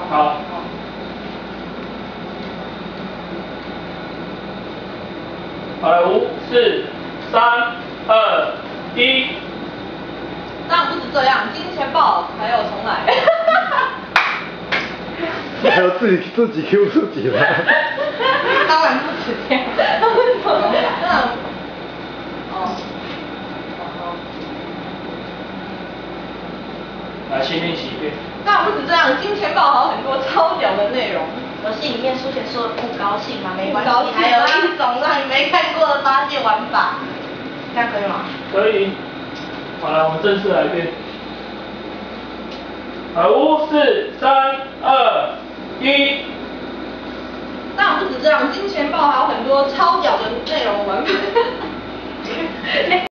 好。好了，5、4、3、2、1。 当然不止这样，金钱豹还有重来。 还有自己 Q 自己吗？ 当然不止这样。 来，先练习一遍。 当然不止这样，金钱豹还有很多超屌的内容。 游戏里面书写说的不高兴嘛，没关系， 还有一种让你没看过的发现玩法，这样可以吗？ 可以。好了，我们正式来一遍。好，5、4、3、2、1。 当然不止这样，金钱豹还有很多超屌的内容玩法。